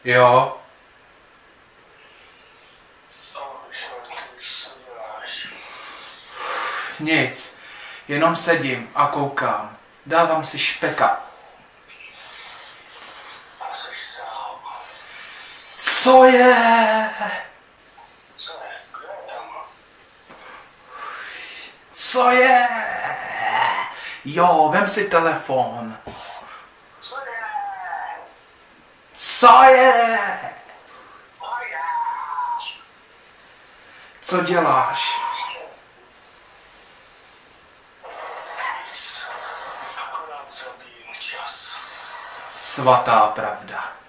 Jo. Nic. Jenom sedím a koukám. Dávám si špeka. A jsi sám. Co je? Co je? Kdo je tam? Co je? Jo, vem si telefon. Co je? Co je? Co je? Co děláš? Nic. Akorát zabijím čas. Svatá pravda.